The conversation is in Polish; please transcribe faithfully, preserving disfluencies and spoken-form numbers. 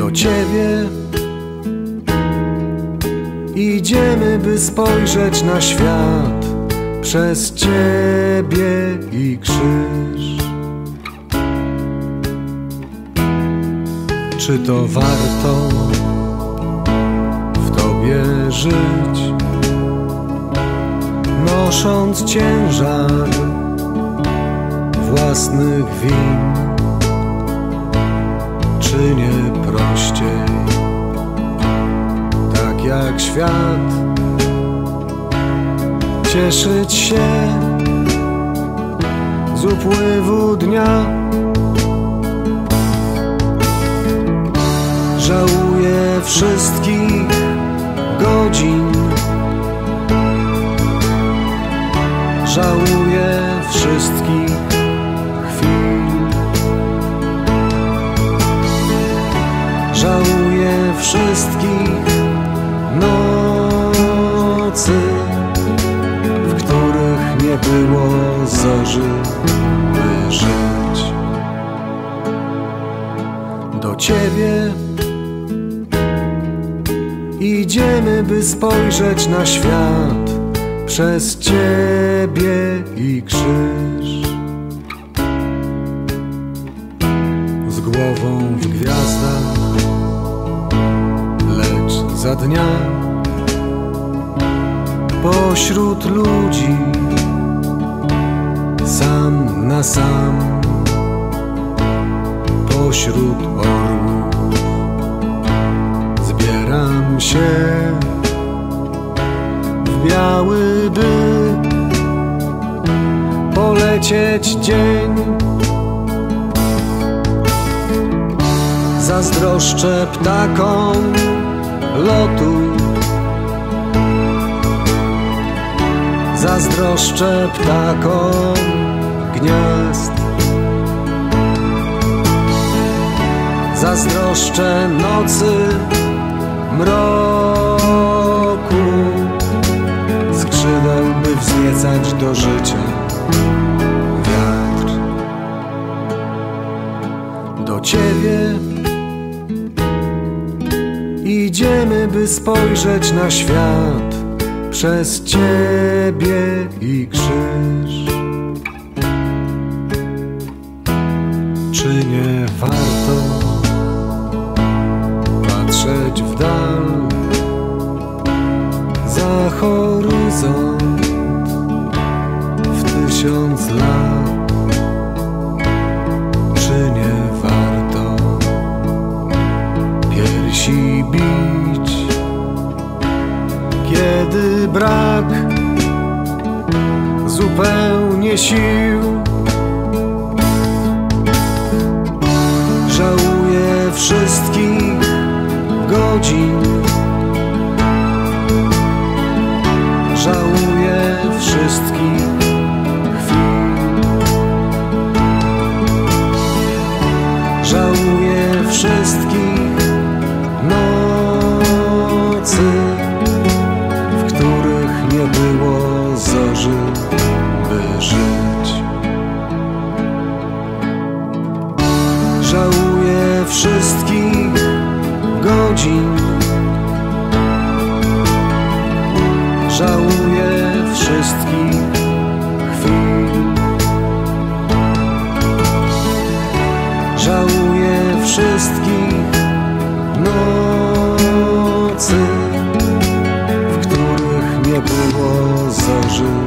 do Ciebie. Idziemy, by spojrzeć na świat przez Ciebie i krzyż. Czy to warto w Tobie żyć, nosząc ciężar własnych win? Czy nie prościej, tak jak świat, cieszyć się z upływu dnia? Żałuję wszystkich godzin, żałuję wszystkich chwil, żałuję wszystkich nocy, w których nie było zorzy, by żyć. Do Ciebie idziemy, by spojrzeć na świat przez Ciebie i krzyż. Z głową w gwiazdach, lecz za dnia pośród ludzi, sam na sam, pośród orłów zbieram się w biały, by polecieć dzień. Zazdroszczę ptakom lotu, zazdroszczę ptakom gniazd, zazdroszczę nocy mroku, skrzydeł, by wzniecać do życia wiatr. Do Ciebie idziemy, by spojrzeć na świat przez Ciebie i krzyż. Czy nie warto patrzeć w dal, za horyzont w tysiąc lat? Czy nie warto piersi bić, kiedy brak zupełnie sił? Żałuję wszystkich godzin, żałuję wszystkich chwil, żałuję wszystkich nocy, w których nie było zorzy, by żyć. Żałuję wszystkich godzin, żałuję wszystkich chwil, żałuję wszystkich nocy, w których nie było zorzy.